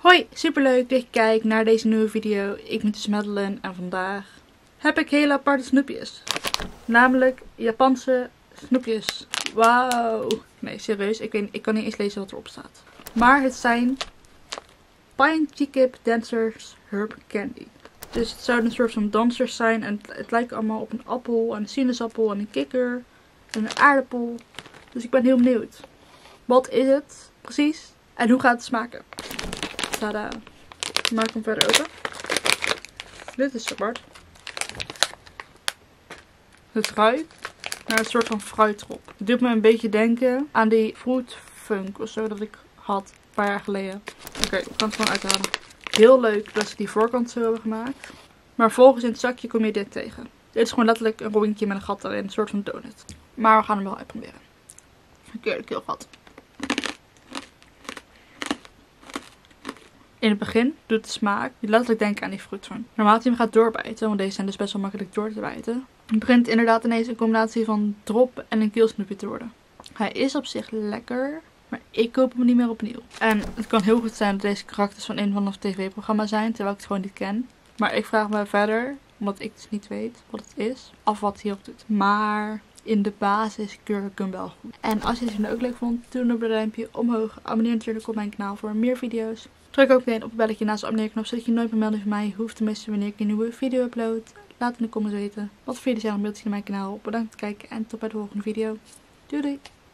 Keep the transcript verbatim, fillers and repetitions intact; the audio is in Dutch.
Hoi, superleuk dat je kijkt naar deze nieuwe video. Ik ben dus Madeline en vandaag heb ik hele aparte snoepjes. Namelijk Japanse snoepjes. Wauw. Nee, serieus. Ik, weet, ik kan niet eens lezen wat erop staat. Maar het zijn Pine Chikip Dancers Herb Candy. Dus het zouden een soort van dansers zijn. En het, het lijkt allemaal op een appel, en een sinaasappel, en een kikker, en een aardappel. Dus ik ben heel benieuwd. Wat is het precies? En hoe gaat het smaken? Tada. Ik maak hem verder open. Dit is apart. Het ruikt naar een soort van fruitrop. Het doet me een beetje denken aan die fruit funk of zo dat ik had een paar jaar geleden. Oké, okay, we gaan het gewoon uithalen. Heel leuk dat ze die voorkant zo hebben gemaakt. Maar volgens in het zakje kom je dit tegen. Dit is gewoon letterlijk een rondje met een gat erin. Een soort van donut. Maar we gaan hem wel uitproberen. Verkeerde keelgat. In het begin doet de smaak je letterlijk denken aan die fruitfunk. Normaal als je hem gaat doorbijten, want deze zijn dus best wel makkelijk door te bijten. Het begint inderdaad ineens een combinatie van drop en een keelsnoepje te worden. Hij is op zich lekker, maar ik koop hem niet meer opnieuw. En het kan heel goed zijn dat deze karakters van een van de tv-programma zijn, terwijl ik het gewoon niet ken. Maar ik vraag me verder, omdat ik dus niet weet wat het is, af wat hij hierop doet. Maar in de basis keur ik hem wel goed. En als je deze video ook leuk vond, doe dan op het duimpje omhoog. Abonneer natuurlijk op mijn kanaal voor meer video's. Druk ook meteen op het belletje naast de abonneerknop, zodat je nooit meer melding van mij hoeft te missen wanneer ik een nieuwe video upload. Laat in de comments weten wat voor video's jij nog wilt zien op mijn kanaal. Bedankt voor het kijken en tot bij de volgende video. Doei doei!